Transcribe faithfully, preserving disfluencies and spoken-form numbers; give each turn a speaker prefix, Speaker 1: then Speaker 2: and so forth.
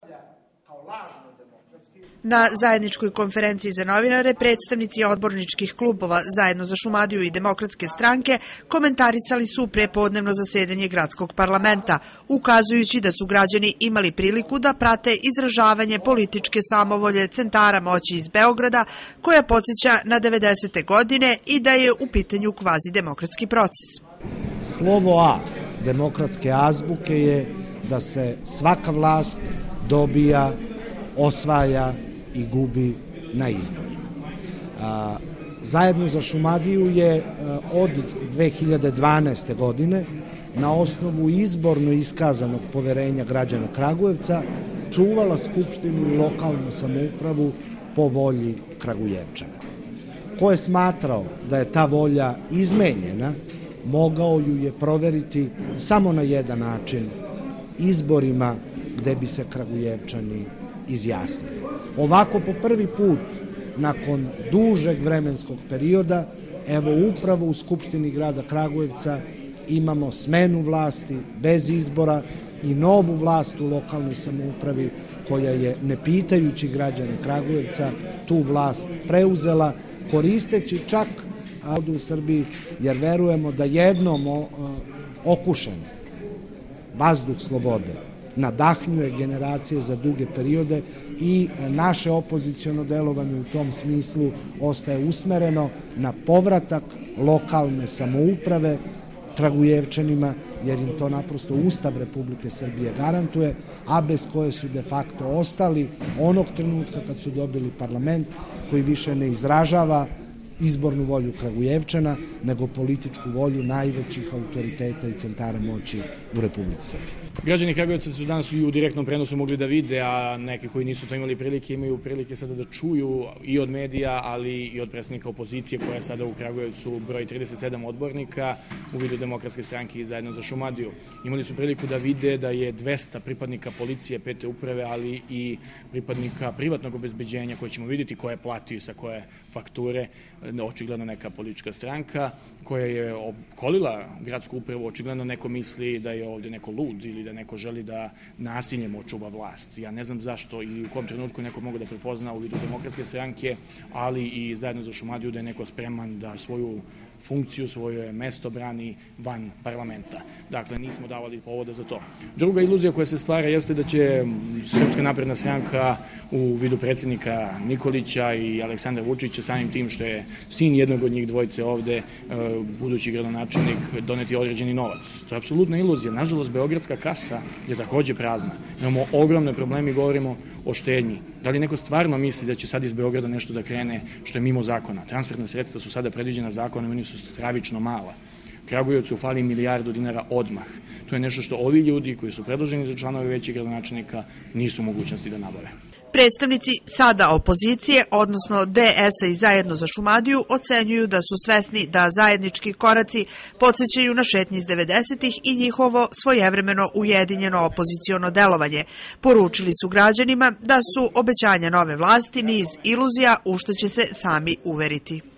Speaker 1: Na zajedničkoj konferenciji za novinare predstavnici odborničkih klubova Zajedno za Šumadiju i Demokratske stranke komentarisali su prepodnevno zasedanje gradskog parlamenta, ukazujući da su građani imali priliku da prate izražavanje političke samovolje centara moći iz Beograda, koja podsjeća na devedesete godine i da je u pitanju kvazi demokratski proces.
Speaker 2: Slovo A demokratske azbuke je da se svaka vlast dobija, osvaja i gubi na izborima. Zajedno za Šumadiju je od dve hiljade dvanaeste. godine na osnovu izborno iskazanog poverenja građana Kragujevca čuvala Skupštinu i lokalnu samoupravu po volji Kragujevčana. Ko je smatrao da je ta volja izmenjena, mogao ju je proveriti samo na jedan način, izborima gde bi se Kragujevčani izjasnili. Ovako po prvi put, nakon dužeg vremenskog perioda, evo upravo u Skupštini grada Kragujevca imamo smenu vlasti bez izbora i novu vlast u lokalnoj samoupravi koja je, ne pitajući građane Kragujevca, tu vlast preuzela, koristeći čak ovde u Srbiji, jer verujemo da jednom okušen vazduh slobode nadahnjuje generacije za duge periode i naše opoziciono delovanje u tom smislu ostaje usmereno na povratak lokalne samouprave Kragujevčanima, jer im to naprosto Ustav Republike Srbije garantuje, a bez koje su de facto ostali onog trenutka kad su dobili parlament koji više ne izražava izbornu volju Kragujevčana, nego političku volju najvećih autoriteta i centara moći u Republici Srbiji.
Speaker 3: Građani Kragujevca su danas i u direktnom prenosu mogli da vide, a neki koji nisu to imali prilike imaju prilike sada da čuju i od medija, ali i od predstavnika opozicije koja je sada u Kragujevcu broj trideset sedam odbornika u vidu Demokratske stranke i Zajedno za Šumadiju. Imali su priliku da vide da je dvesta pripadnika policije, pete uprave, ali i pripadnika privatnog obezbeđenja koje ćemo vidjeti koje platio i sa koje fakture, očigledno neka politička stranka koja je opkolila gradsku upravu, očigledno neko misli da je ovde neko lud ili da neko želi da nasiljem očuva vlast. Ja ne znam zašto i u kom trenutku neko mogu da prepozna u vidu Demokratske stranke, ali i Zajedno za Šumadiju da je neko spreman da svoju funkciju, svoje mesto brani van parlamenta. Dakle, nismo davali povoda za to. Druga iluzija koja se stvara jeste da će Srpska napredna stranka u vidu predsjednika Nikolića i Aleksandra Vučića, samim tim što je sin jednog od njih dvojice ovde, budući gradonačelnik, doneti određeni novac. To je apsolutna iluzija. Nažalost, beogradska kasa je takođe prazna. Imamo ogromne probleme i govorimo o štednji. Da li neko stvarno misli da će sad iz Beograda nešto da krene što je mimo zakona? Transferna sredstva su sada predviđena zakonom, oni su stravično mala. Kragujevcu fali milijardu dinara odmah. To je nešto što ovi ljudi koji su predloženi za članove veća gradonačelnika nisu u mogućnosti da nabave.
Speaker 1: Predstavnici sada opozicije, odnosno D S-a i Zajedno za Šumadiju, ocenjuju da su svesni da zajednički koraci podsjećaju na šetnje iz devedesetih i njihovo svojevremeno ujedinjeno opoziciono delovanje. Poručili su građanima da su obećanja nove vlasti niz iluzija u što će se sami uveriti.